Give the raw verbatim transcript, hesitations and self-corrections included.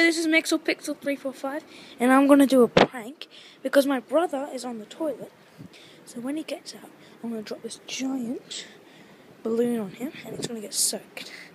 this is MixelPixel three four five, and I'm going to do a prank because my brother is on the toilet. So when he gets out, I'm going to drop this giant balloon on him, and it's going to get soaked.